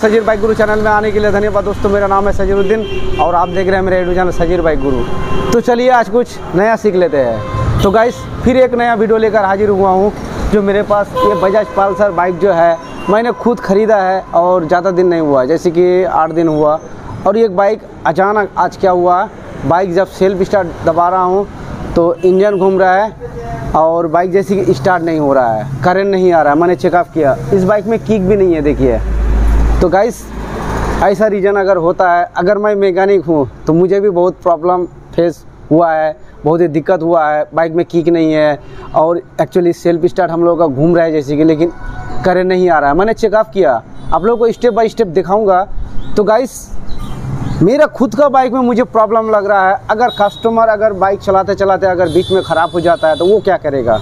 Sajid bike गुरु channel में आने के लिए धन्यवाद दोस्तों। मेरा नाम है सजीरुद्दीन और आप देख रहे हैं मेरे यूट्यूब चैनल सजीर बाइक गुरु। तो चलिए आज कुछ नया सीख लेते हैं। तो गाइस फिर एक नया वीडियो लेकर हाजिर हुआ हूँ। जो मेरे पास ये बजाज पल्सर बाइक जो है मैंने खुद ख़रीदा है और ज़्यादा दिन नहीं हुआ, जैसे कि 8 दिन हुआ। और ये बाइक अचानक आज क्या हुआ, बाइक जब सेल्फ स्टार्ट दबा रहा हूँ तो इंजन घूम रहा है और बाइक जैसे कि स्टार्ट नहीं हो रहा है, करंट नहीं आ रहा है। मैंने चेकअप किया, इस बाइक में किक भी नहीं है देखिए। तो गाइस ऐसा रीज़न अगर होता है, अगर मैं मैकेनिक हूँ तो मुझे भी बहुत प्रॉब्लम फेस हुआ है, बहुत ही दिक्कत हुआ है। बाइक में किक नहीं है और एक्चुअली सेल्फ स्टार्ट हम लोगों का घूम रहा है जैसे कि, लेकिन करंट नहीं आ रहा है। मैंने चेकअप किया, आप लोगों को स्टेप बाय स्टेप दिखाऊंगा। तो गाइस मेरा खुद का बाइक में मुझे प्रॉब्लम लग रहा है। अगर कस्टमर अगर बाइक चलाते चलाते अगर बीच में ख़राब हो जाता है तो वो क्या करेगा।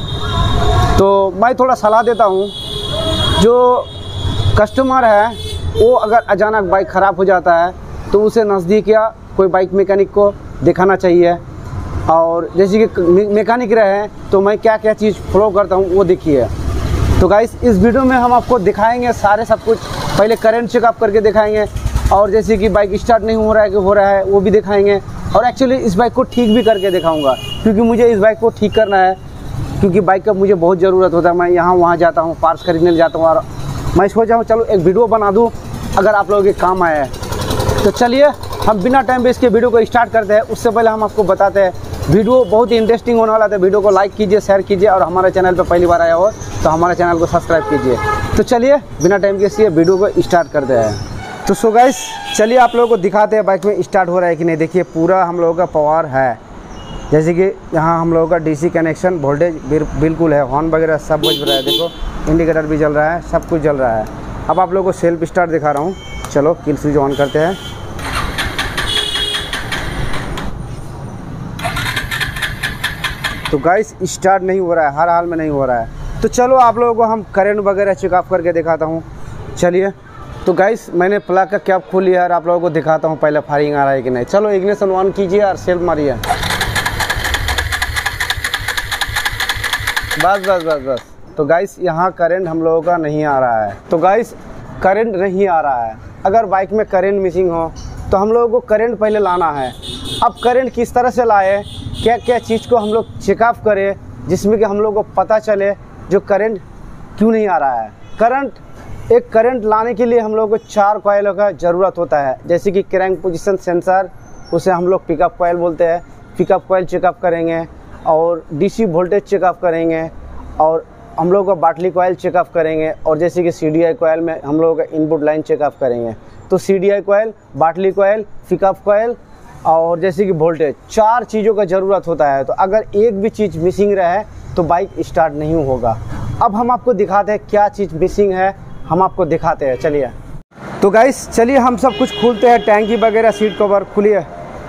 तो मैं थोड़ा सलाह देता हूँ, जो कस्टमर है वो अगर अचानक बाइक ख़राब हो जाता है तो उसे नज़दीक या कोई बाइक मैकेनिक को दिखाना चाहिए। और जैसे कि मैकेनिक रहे तो मैं क्या क्या चीज़ फॉलो करता हूँ वो देखिए। तो गाइस इस वीडियो में हम आपको दिखाएंगे सारे सब कुछ। पहले करंट चेकअप करके दिखाएंगे और जैसे कि बाइक स्टार्ट नहीं हो रहा है कि हो रहा है वो भी दिखाएंगे। और एक्चुअली इस बाइक को ठीक भी करके दिखाऊंगा, क्योंकि मुझे इस बाइक को ठीक करना है, क्योंकि बाइक का मुझे बहुत ज़रूरत होता है। मैं यहाँ वहाँ जाता हूँ, पार्ट्स खरीदने जाता हूँ और मैं सोचा हूँ चलो एक वीडियो बना दूँ अगर आप लोगों के काम आया है। तो चलिए हम बिना टाइम वेस्ट के वीडियो को स्टार्ट करते हैं। उससे पहले हम आपको बताते हैं वीडियो बहुत ही इंटरेस्टिंग होने वाला था। वीडियो को लाइक कीजिए, शेयर कीजिए और हमारे चैनल पर पहली बार आया हो तो हमारे चैनल को सब्सक्राइब कीजिए। तो चलिए बिना टाइम के लिए वीडियो को स्टार्ट करते हैं। तो सो गाइस चलिए आप लोगों को दिखाते हैं बाइक में स्टार्ट हो रहा है कि नहीं। देखिए पूरा हम लोगों का पावर है, जैसे कि यहाँ हम लोगों का डीसी कनेक्शन, वोल्टेज बिल्कुल है, हॉर्न वगैरह सब बज रहा है। देखो इंडिकेटर भी जल रहा है, सब कुछ जल रहा है। अब आप लोगों को सेल्फ स्टार्ट दिखा रहा हूँ। चलो किल स्विच ऑन करते हैं। तो गाइस स्टार्ट नहीं हो रहा है, हर हाल में नहीं हो रहा है। तो चलो आप लोगों को हम करंट वगैरह चेकअप करके दिखाता हूँ। चलिए तो गाइस मैंने प्लग का कैप खोल लिया और आप लोगों को दिखाता हूँ पहले फायरिंग आ रहा है कि नहीं। चलो इग्निशन ऑन कीजिए और सेल्फ मारिए। बस बस बस बस। तो गाइस यहाँ करंट हम लोगों का नहीं आ रहा है। तो गाइस करंट नहीं आ रहा है। अगर बाइक में करंट मिसिंग हो तो हम लोगों को करंट पहले लाना है। अब करंट किस तरह से लाए, क्या क्या चीज़ को हम लोग चेकअप करें जिसमें कि हम लोग को पता चले जो करंट क्यों नहीं आ रहा है। एक करंट लाने के लिए हम लोग को 4 कॉइलों का ज़रूरत होता है, जैसे कि क्रैंक पोजीशन सेंसर, उसे हम लोग पिकअप कॉइल बोलते हैं। पिकअप कॉइल चेकअप करेंगे और डीसी वोल्टेज चेकअप करेंगे और हम लोग का बाटली कॉइल चेकअप करेंगे। और जैसे कि सीडीआई कॉइल में हम लोगों का इनपुट लाइन चेकअप करेंगे। तो सीडीआई कॉइल, बाटली कॉइल, पिकअप कॉइल और जैसे कि वोल्टेज, 4 चीज़ों का ज़रूरत होता है। तो अगर एक भी चीज़ मिसिंग रहे तो बाइक स्टार्ट नहीं होगा। अब हम आपको दिखाते हैं क्या चीज़ मिसिंग है, हम आपको दिखाते हैं। चलिए तो गाइस चलिए हम सब कुछ खोलते हैं, टैंकी वगैरह, सीट कवर खुलिए।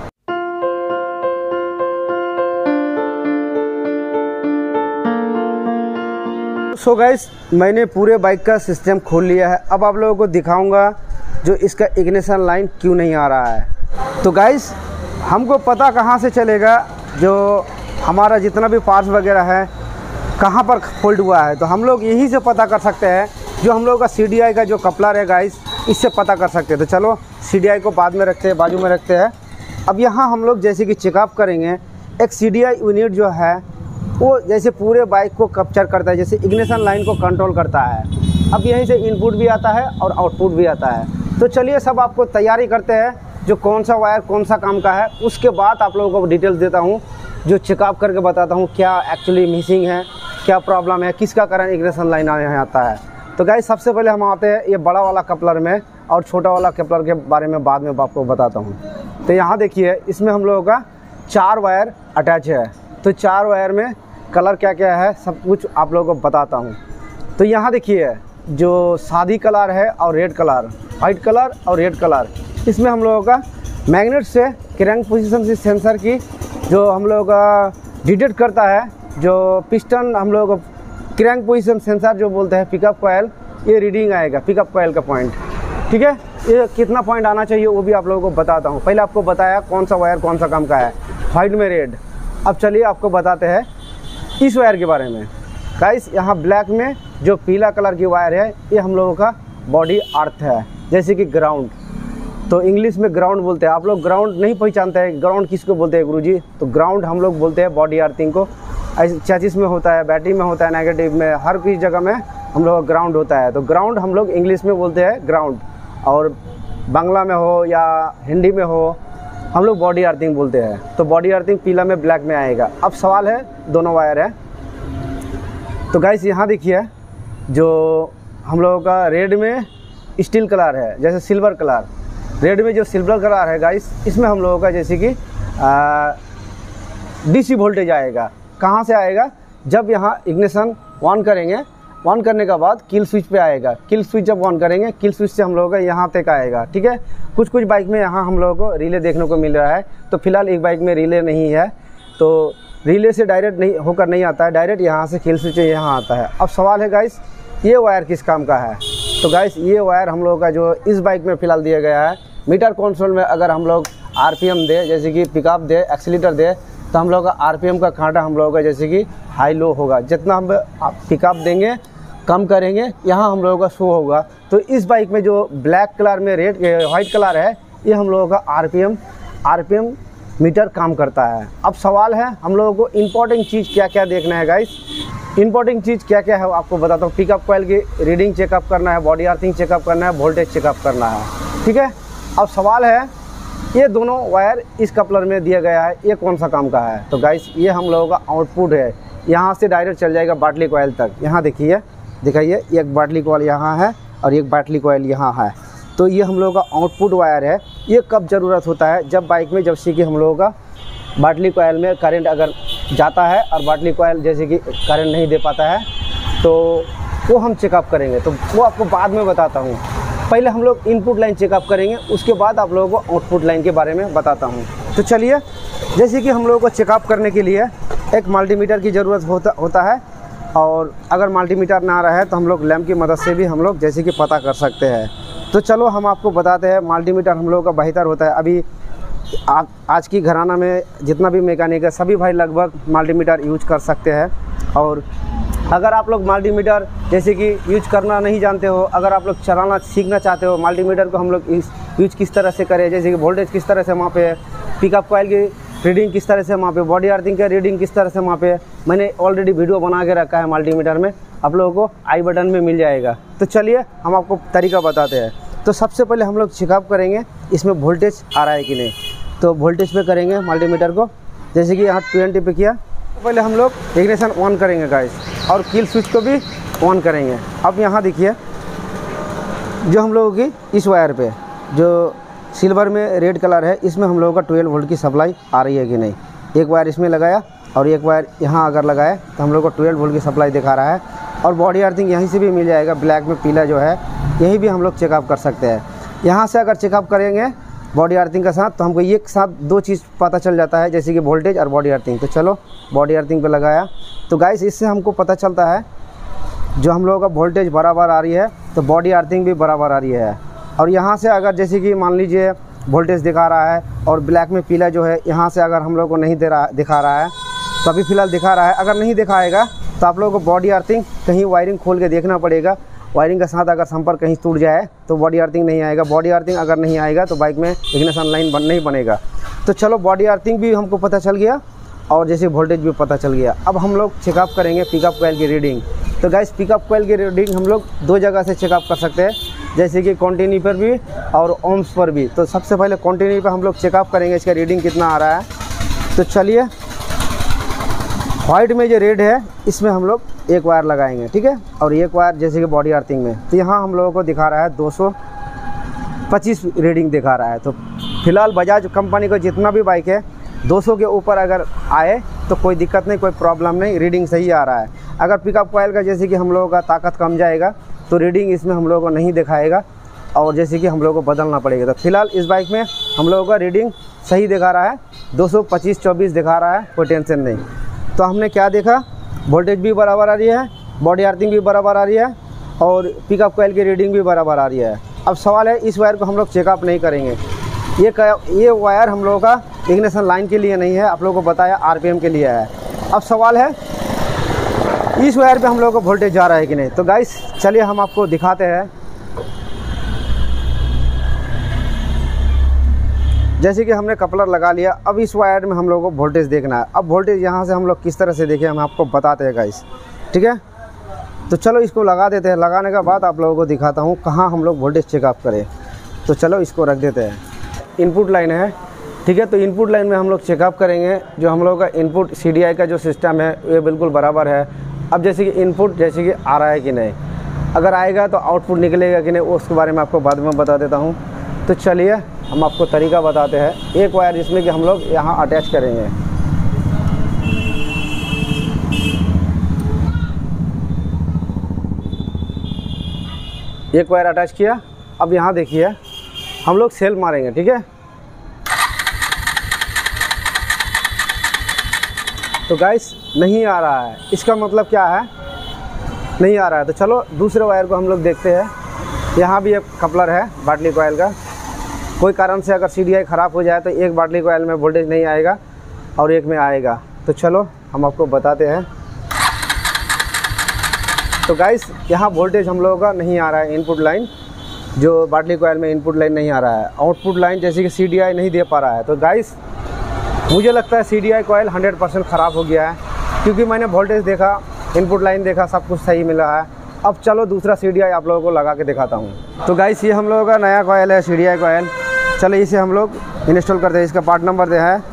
सो गाइस मैंने पूरे बाइक का सिस्टम खोल लिया है। अब आप लोगों को दिखाऊंगा जो इसका इग्निशन लाइन क्यों नहीं आ रहा है। तो गाइस हमको पता कहाँ से चलेगा जो हमारा जितना भी पार्ट्स वगैरह है कहाँ पर फोल्ड हुआ है। तो हम लोग यहीं से पता कर सकते हैं, जो हम लोग का सीडीआई का जो कपलर है गाइस, इससे पता कर सकते हैं। तो चलो सीडीआई को बाद में रखते हैं, बाजू में रखते हैं। अब यहाँ हम लोग जैसे कि चेकअप करेंगे, एक सीडीआई यूनिट जो है वो जैसे पूरे बाइक को कैप्चर करता है, जैसे इग्निशन लाइन को कंट्रोल करता है। अब यहीं से इनपुट भी आता है और आउटपुट भी आता है। तो चलिए सब आपको तैयारी करते हैं, जो कौन सा वायर कौन सा काम का है। उसके बाद आप लोगों को डिटेल्स देता हूँ, जो चेकअप करके बताता हूँ क्या एक्चुअली मिसिंग है, क्या प्रॉब्लम है, किसका कारण इग्निशन लाइन यहाँ आता है। तो गाइस सबसे पहले हम आते हैं ये बड़ा वाला कपलर में, और छोटा वाला कपलर के बारे में बाद में आपको बताता हूँ। तो यहाँ देखिए इसमें हम लोगों का 4 वायर अटैच है। तो 4 वायर में कलर क्या क्या है सब कुछ आप लोगों को बताता हूँ। तो यहाँ देखिए जो सादी कलर है और रेड कलर, वाइट कलर और रेड कलर, इसमें हम लोगों का मैग्नेट से क्रैंक पोजीशन से सेंसर की जो हम लोगों का डिटेक्ट करता है, जो पिस्टन हम लोगों को क्रैंक पोजीशन सेंसर जो बोलते हैं पिकअप कॉइल, ये रीडिंग आएगा पिकअप कॉइल का पॉइंट। ठीक है, ये कितना पॉइंट आना चाहिए वो भी आप लोगों को बताता हूँ। पहले आपको बताया कौन सा वायर कौन सा काम का है, वाइट में रेड। अब चलिए आपको बताते हैं इस वायर के बारे में। गाइस यहाँ ब्लैक में जो पीला कलर की वायर है ये हम लोगों का बॉडी अर्थ है। जैसे कि ग्राउंड, तो इंग्लिश में ग्राउंड बोलते हैं। आप लोग ग्राउंड नहीं पहचानते हैं, ग्राउंड किसको बोलते हैं गुरुजी? तो ग्राउंड हम लोग बोलते हैं बॉडी अर्थिंग को। ऐसे चेसिस में होता है, बैटरी में होता है, नेगेटिव में, हर किसी जगह में हम लोग ग्राउंड होता है। तो ग्राउंड हम लोग इंग्लिश में बोलते हैं ग्राउंड, और बांग्ला में हो या हिंदी में हो हम लोग बॉडी अर्थिंग बोलते हैं। तो बॉडी अर्थिंग पीला में ब्लैक में आएगा। अब सवाल है, दोनों वायर है। तो गाइस यहाँ देखिए, जो हम लोगों का रेड में स्टील कलर है, जैसे सिल्वर कलर, रेड में जो सिल्वर कलर है गाइस, इसमें हम लोगों का जैसे कि डीसी वोल्टेज आएगा। कहाँ से आएगा? जब यहाँ इग्निशन ऑन करेंगे, ऑन करने के बाद किल स्विच पे आएगा। किल स्विच जब ऑन करेंगे, किल स्विच से हम लोगों का यहाँ तक आएगा। ठीक है, कुछ कुछ बाइक में यहाँ हम लोगों को रिले देखने को मिल रहा है। तो फिलहाल एक बाइक में रिले नहीं है, तो रिले से डायरेक्ट नहीं होकर नहीं आता है, डायरेक्ट यहाँ से किल स्विच यहाँ आता है। अब सवाल है गाइस, ये वायर किस काम का है? तो गाइस ये वायर हम लोगों का जो इस बाइक में फ़िलहाल दिया गया है, मीटर कंसोल में अगर हम लोग आरपीएम दे, जैसे कि पिकअप दे, एक्सीलेटर दे, तो हम लोग का आरपीएम का कांटा हम लोगों का जैसे कि हाई लो होगा। जितना हम पिकअप देंगे, कम करेंगे, यहाँ हम लोगों का शो होगा। तो इस बाइक में जो ब्लैक कलर में रेड वाइट कलर है, ये हम लोगों का आरपीएम मीटर काम करता है। अब सवाल है, हम लोगों को इम्पोर्टेंट चीज़ क्या क्या देखना है गाइस? इम्पोर्टेंट चीज़ क्या क्या है आपको बताता हूँ। पिकअप कॉइल की रीडिंग चेकअप करना है, बॉडी अर्थिंग चेकअप करना है, वोल्टेज चेकअप करना है। ठीक है, अब सवाल है, ये दोनों वायर इस कपलर में दिया गया है, ये कौन सा काम का है? तो गाइस ये हम लोगों का आउटपुट है, यहाँ से डायरेक्ट चल जाएगा बाटली कॉइल तक। यहाँ देखिए, दिखाइए, एक बाटली कॉइल यहाँ है और एक बाटली कॉइल यहाँ है। तो ये हम लोगों का आउटपुट वायर है। ये कब ज़रूरत होता है? जब बाइक में जब से कि हम लोगों का बाटली कॉइल में करंट अगर जाता है और बाटली कॉइल जैसे कि करंट नहीं दे पाता है, तो वो हम चेकअप करेंगे। तो वो आपको बाद में बताता हूँ। पहले हम लोग इनपुट लाइन चेकअप करेंगे, उसके बाद आप लोगों को आउटपुट लाइन के बारे में बताता हूँ। तो चलिए, जैसे कि हम लोगों को चेकअप करने के लिए एक मल्टीमीटर की ज़रूरत होता है, और अगर मल्टीमीटर ना रहे तो हम लोग लैंप की मदद से भी हम लोग जैसे कि पता कर सकते हैं। तो चलो हम आपको बताते हैं, मल्टीमीटर हम लोगों का बेहतर होता है। अभी आज की घराना में जितना भी मैकेनिक है, सभी भाई लगभग मल्टीमीटर यूज कर सकते हैं। और अगर आप लोग मल्टीमीटर जैसे कि यूज करना नहीं जानते हो, अगर आप लोग चलाना सीखना चाहते हो, मल्टीमीटर को हम लोग यूज किस तरह से करें, जैसे कि वोल्टेज किस तरह से मापे, पिकअप कॉइल की रीडिंग किस तरह से मापे, बॉडी अर्थिंग का रीडिंग किस तरह से मापे, मैंने ऑलरेडी वीडियो बना के रखा है मल्टीमीटर में, आप लोगों को आई बटन में मिल जाएगा। तो चलिए हम आपको तरीका बताते हैं। तो सबसे पहले हम लोग चेकअप करेंगे इसमें वोल्टेज आ रहा है कि नहीं। तो वोल्टेज पे करेंगे मल्टीमीटर को, जैसे कि यहाँ 20 पे किया। पहले हम लोग इग्निशन ऑन करेंगे गाइस, और किल स्विच को भी ऑन करेंगे। अब यहाँ देखिए, जो हम लोगों की इस वायर पे जो सिल्वर में रेड कलर है, इसमें हम लोगों का 12 वोल्ट की सप्लाई आ रही है कि नहीं। एक वायर इसमें लगाया और एक वायर यहाँ अगर लगाए तो हम लोग को 12 वोल्ट की सप्लाई दिखा रहा है। और बॉडी अर्थिंग यहीं से भी मिल जाएगा, ब्लैक में पीला जो है, यही भी हम लोग चेकअप कर सकते हैं। यहाँ से अगर चेकअप करेंगे बॉडी अर्थिंग के साथ, तो हमको एक साथ दो चीज़ पता चल जाता है, जैसे कि वोल्टेज और बॉडी अर्थिंग। तो चलो बॉडी अर्थिंग पे लगाया। तो गाइस इससे हमको पता चलता है, जो हम लोगों का वोल्टेज बराबर आ रही है तो बॉडी अर्थिंग भी बराबर आ रही है। और यहाँ से अगर जैसे कि मान लीजिए वोल्टेज दिखा रहा है और ब्लैक में पीला जो है, यहाँ से अगर हम लोग को नहीं दिखा रहा है, तो अभी फ़िलहाल दिखा रहा है। अगर नहीं दिखाएगा तो आप लोगों को बॉडी अर्थिंग कहीं वायरिंग खोल के देखना पड़ेगा। वायरिंग के साथ अगर संपर्क कहीं टूट जाए तो बॉडी अर्थिंग नहीं आएगा। बॉडी अर्थिंग अगर नहीं आएगा तो बाइक में इग्निशन लाइन नहीं बनेगा। तो चलो बॉडी अर्थिंग भी हमको पता चल गया और जैसे वोल्टेज भी पता चल गया। अब हम लोग चेकअप करेंगे पिकअप कॉइल की रीडिंग। तो गाइस पिकअप कॉइल की रीडिंग हम लोग दो जगह से चेकअप कर सकते हैं, जैसे कि कॉन्टिन्यू पर भी और ओम्स पर भी। तो सबसे पहले कॉन्टिन्यू पर हम लोग चेकअप करेंगे इसका रीडिंग कितना आ रहा है। तो चलिए, वाइट में जो रेड है इसमें हम लोग एक वायर लगाएंगे, ठीक है, और एक वायर जैसे कि बॉडी अर्थिंग में। तो यहाँ हम लोगों को दिखा रहा है 225 रीडिंग दिखा रहा है। तो फिलहाल बजाज कंपनी को जितना भी बाइक है 200 के ऊपर अगर आए तो कोई दिक्कत नहीं, कोई प्रॉब्लम नहीं, रीडिंग सही आ रहा है। अगर पिकअप कॉइल का जैसे कि हम लोगों का ताकत कम जाएगा तो रीडिंग इसमें हम लोगों को नहीं दिखाएगा और जैसे कि हम लोगों को बदलना पड़ेगा। तो फिलहाल इस बाइक में हम लोगों का रीडिंग सही दिखा रहा है, 225-24 दिखा रहा है, कोई टेंशन नहीं। तो हमने क्या देखा, वोल्टेज भी बराबर आ रही है, बॉडी अर्थिंग भी बराबर आ रही है और पिकअप कॉइल की रीडिंग भी बराबर आ रही है। अब सवाल है, इस वायर को हम लोग चेकअप नहीं करेंगे। ये वायर हम लोगों का इग्निशन लाइन के लिए नहीं है, आप लोगों को बताया आरपीएम के लिए है। अब सवाल है, इस वायर पे हम लोगों को वोल्टेज जा रहा है कि नहीं। तो गाइस चलिए हम आपको दिखाते हैं। जैसे कि हमने कपलर लगा लिया, अब इस वायर में हम लोगों को वोल्टेज देखना है। अब वोल्टेज यहाँ से हम लोग किस तरह से देखें हम आपको बताते हैं गाइस, ठीक है। तो चलो इसको लगा देते हैं। लगाने के बाद आप लोगों को दिखाता हूँ कहाँ हम लोग वोल्टेज चेकअप करें। तो चलो इसको रख देते हैं। इनपुट लाइन है, ठीक है। तो इनपुट लाइन में हम लोग चेकअप करेंगे जो हम लोगों का इनपुट CDI का जो सिस्टम है ये बिल्कुल बराबर है। अब जैसे कि इनपुट जैसे कि आ रहा है कि नहीं, अगर आएगा तो आउटपुट निकलेगा कि नहीं उसके बारे में आपको बाद में बता देता हूँ। तो चलिए हम आपको तरीका बताते हैं। एक वायर जिसमें कि हम लोग यहाँ अटैच करेंगे। एक वायर अटैच किया। अब यहाँ देखिए हम लोग सेल मारेंगे, ठीक है। तो गाइस नहीं आ रहा है, इसका मतलब क्या है, नहीं आ रहा है। तो चलो दूसरे वायर को हम लोग देखते हैं। यहाँ भी एक कपलर है बाटली कॉइल का। कोई कारण से अगर CDI ख़राब हो जाए तो एक बाटली कॉइल में वोल्टेज नहीं आएगा और एक में आएगा। तो चलो हम आपको बताते हैं। तो गाइस यहाँ वोल्टेज हम लोगों का नहीं आ रहा है। इनपुट लाइन जो बाटली कॉइल में इनपुट लाइन नहीं आ रहा है। आउटपुट लाइन जैसे कि CDI नहीं दे पा रहा है। तो गाइस मुझे लगता है CDI कॉइल 100% ख़राब हो गया है, क्योंकि मैंने वोल्टेज देखा, इनपुट लाइन देखा, सब कुछ सही मिला है। अब चलो दूसरा CDI आप लोगों को लगा के दिखाता हूँ। तो गाइस ये हम लोगों का नया कॉइल है CDI कॉइल। चलो इसे हम लोग इंस्टॉल करते हैं। इसका पार्ट नंबर दे है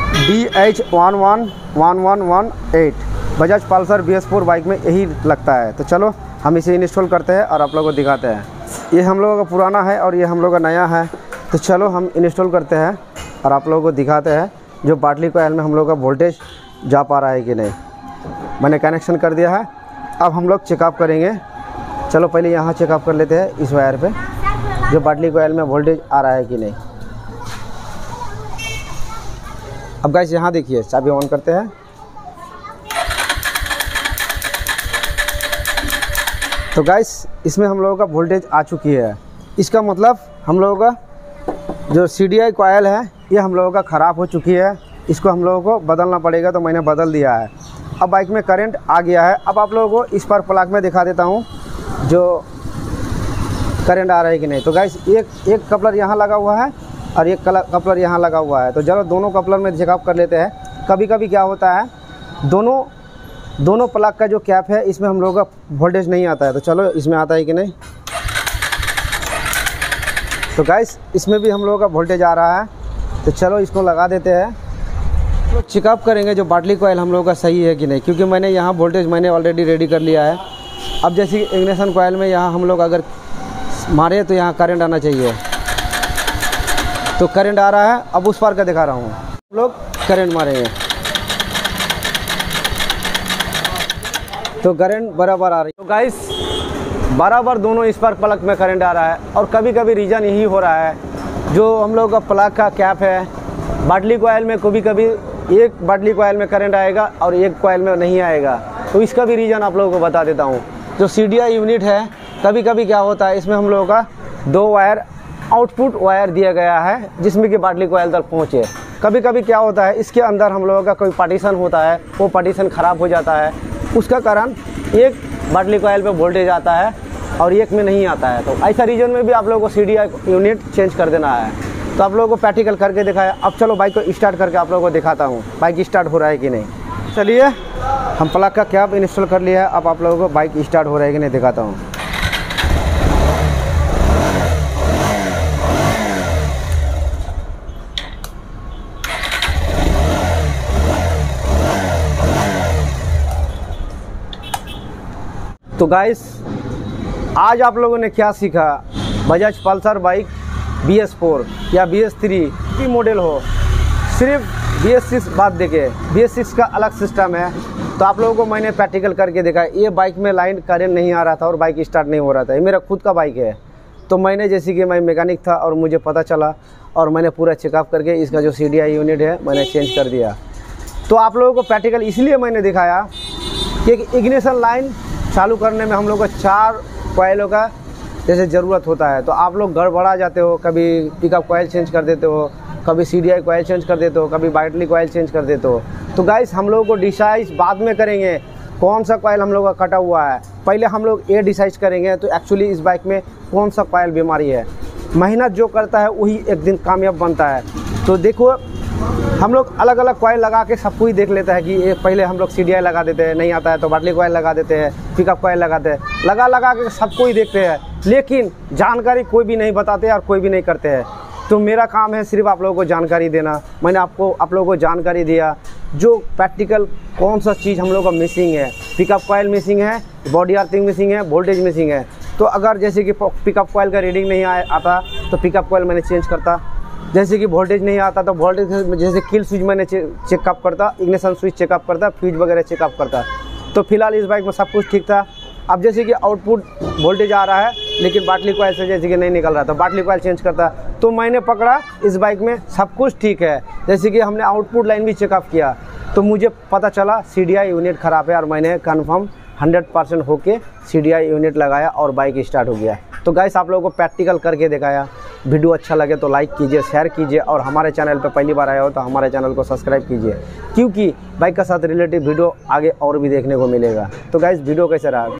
DH111118। Bajaj Pulsar BS4 bike में यही लगता है। तो चलो हम इसे इंस्टॉल करते हैं और आप लोगों को दिखाते हैं। ये हम लोगों का पुराना है और ये हम लोगों का नया है। तो चलो हम इंस्टॉल करते हैं और आप लोगों को दिखाते हैं जो बाटली कॉइल में हम लोग का वोल्टेज जा पा रहा है कि नहीं। मैंने कनेक्शन कर दिया है। अब हम लोग चेकअप करेंगे। चलो पहले यहाँ चेकअप कर लेते हैं इस वायर पे जो बाटली कॉइल में वोल्टेज आ रहा है कि नहीं। अब गाइस यहाँ देखिए, चाबी ऑन करते हैं। तो गाइस इसमें हम लोगों का वोल्टेज आ चुकी है। इसका मतलब हम लोगों का जो CDI कॉइल है ये हम लोगों का ख़राब हो चुकी है। इसको हम लोगों को बदलना पड़ेगा। तो मैंने बदल दिया है। अब बाइक में करंट आ गया है। अब आप लोगों को इस पर प्लग में दिखा देता हूँ जो करंट आ रहा है कि नहीं। तो गाइस एक कपलर यहाँ लगा हुआ है और एक कपलर यहाँ लगा हुआ है। तो चलो दोनों कपलर में चेकअप कर लेते हैं। कभी कभी क्या होता है, दोनों प्लग का जो कैप है इसमें हम लोगों का वोल्टेज नहीं आता है। तो चलो इसमें आता है कि नहीं। तो गाइस इसमें भी हम लोगों का वोल्टेज आ रहा है। तो चलो इसको लगा देते हैं। तो चेकअप करेंगे जो बाटली कॉइल हम लोगों का सही है कि नहीं, क्योंकि मैंने यहाँ वोल्टेज मैंने ऑलरेडी रेडी कर लिया है। अब जैसे कि इग्निशन कॉइल में यहाँ हम लोग अगर मारे तो यहाँ करंट आना चाहिए। तो करंट आ रहा है। अब उस पार का दिखा रहा हूँ, हम लोग करंट मारेंगे तो करंट बराबर आ रही है। तो गाइस बराबर दोनों इस पर प्लग में करंट आ रहा है। और कभी कभी रीज़न यही हो रहा है जो हम लोग का प्लग का कैप है बाटली कॉइल में, कभी कभी एक बाटली कॉइल में करंट आएगा और एक कॉइल में नहीं आएगा। तो इसका भी रीज़न आप लोगों को बता देता हूँ। जो CDI यूनिट है कभी कभी क्या होता है, इसमें हम लोगों का 2 वायर आउटपुट वायर दिया गया है जिसमें कि बाटली कॉइल तक पहुँचे। कभी कभी क्या होता है, इसके अंदर हम लोगों का कोई पार्टीशन होता है, वो पार्टीशन ख़राब हो जाता है। उसका कारण एक बाटली कॉइल पे वोल्टेज आता है और एक में नहीं आता है। तो ऐसा रीजन में भी आप लोगों को CDI यूनिट चेंज कर देना है। तो आप लोगों को प्रैक्टिकल करके दिखाया। अब चलो बाइक को स्टार्ट करके आप लोगों को दिखाता हूँ बाइक स्टार्ट हो रहा है कि नहीं। चलिए हम प्लग का कैप इंस्टॉल कर लिया है। अब आप लोगों को बाइक स्टार्ट हो रहा है कि नहीं दिखाता हूँ। तो गाइस आज आप लोगों ने क्या सीखा, बजाज पल्सर बाइक BS4 या BS3 मॉडल हो, सिर्फ BS6 बात देखे, BS6 का अलग सिस्टम है। तो आप लोगों को मैंने प्रैक्टिकल करके देखा। ये बाइक में लाइन करंट नहीं आ रहा था और बाइक स्टार्ट नहीं हो रहा था। ये मेरा खुद का बाइक है। तो मैंने जैसे कि मैं मैकेनिक था और मुझे पता चला और मैंने पूरा चेकअप करके इसका जो CDI यूनिट है मैंने चेंज कर दिया। तो आप लोगों को प्रैक्टिकल इसलिए मैंने दिखाया कि इग्निशन लाइन चालू करने में हम लोग को 4 कॉइलों का जैसे ज़रूरत होता है। तो आप लोग गड़बड़ा जाते हो, कभी पिकअप कॉइल चेंज कर देते हो, कभी CDI कॉइल चेंज कर देते हो, कभी बाटली कॉइल चेंज कर देते हो। तो गाइस हम लोगों को डिसाइड बाद में करेंगे कौन सा कॉइल हम लोग का कटा हुआ है। पहले हम लोग ये डिसाइड करेंगे तो एक्चुअली इस बाइक में कौन सा कॉइल बीमारी है। मेहनत जो करता है वही एक दिन कामयाब बनता है। तो देखो हम लोग अलग अलग कॉइल लगा के सबको ही देख लेते हैं कि ये पहले हम लोग CDI लगा देते हैं, नहीं आता है तो बाटली कॉइल लगा देते हैं, पिकअप कॉइल लगाते हैं, लगा के सबको ही देखते हैं, लेकिन जानकारी कोई भी नहीं बताते और कोई भी नहीं करते हैं। तो मेरा काम है सिर्फ आप लोगों को जानकारी देना। मैंने आप लोगों को जानकारी दिया जो प्रैक्टिकल कौन सा चीज़ हम लोग का मिसिंग है। पिकअप कॉइल मिसिंग है, बॉडी अर्थिंग मिसिंग है, वोल्टेज मिसिंग है। तो अगर जैसे कि पिकअप कॉइल का रीडिंग नहीं आता तो पिकअप कॉइल मैंने चेंज करता, जैसे कि वोल्टेज नहीं आता तो वोल्टेज जैसे किल स्विच मैंने चेकअप करता, इग्निशन स्विच चेकअप करता, फ्यूज वगैरह चेकअप करता। तो फिलहाल इस बाइक में सब कुछ ठीक था। अब जैसे कि आउटपुट वोल्टेज आ रहा है लेकिन बाटली कॉइल से जैसे कि नहीं निकल रहा था, बाटली कॉइल चेंज करता। तो मैंने पकड़ा इस बाइक में सब कुछ ठीक है, जैसे कि हमने आउटपुट लाइन भी चेकअप किया तो मुझे पता चला CDI यूनिट ख़राब है और मैंने कन्फर्म 100% होके CDI यूनिट लगाया और बाइक स्टार्ट हो गया। तो गाइस आप लोगों को प्रैक्टिकल करके दिखाया। वीडियो अच्छा लगे तो लाइक कीजिए, शेयर कीजिए और हमारे चैनल पर पहली बार आया हो तो हमारे चैनल को सब्सक्राइब कीजिए, क्योंकि बाइक के साथ रिलेटेड वीडियो आगे और भी देखने को मिलेगा। तो गाइस वीडियो कैसे रहा?